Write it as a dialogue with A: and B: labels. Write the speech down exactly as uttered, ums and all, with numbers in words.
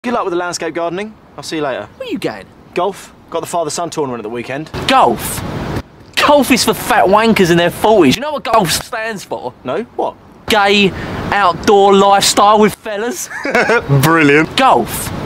A: Good luck with the landscape gardening. I'll see you later.
B: Where are you going?
A: Golf. Got the father-son tournament at the weekend.
B: Golf? Golf is for fat wankers in their forties. You know what golf stands for?
A: No? What?
B: Gay, outdoor lifestyle with fellas.
A: Brilliant.
B: Golf.